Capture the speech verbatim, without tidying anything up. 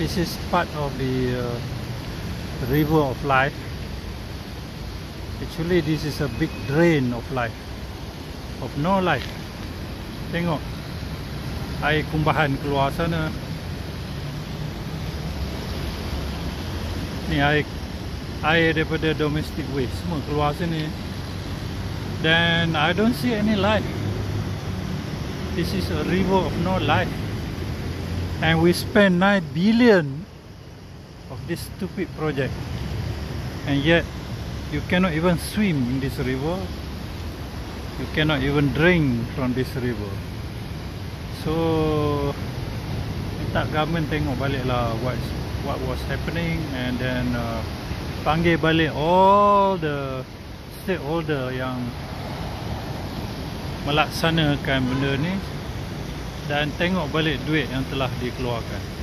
This is part of the uh, river of life. Actually, this is a big drain of life, of no life. Tengok, air kumbahan keluar sana. Ni air, air daripada domestic waste semua keluar sini. Then I don't see any life. This is a river of no life. And we spend nine billion of this stupid project, and yet you cannot even swim in this river. You cannot even drink from this river. So minta government tengok balik lah what what was happening, and then uh, panggil balik all the stakeholder yang melaksanakan benda ni, dan tengok balik duit yang telah dikeluarkan.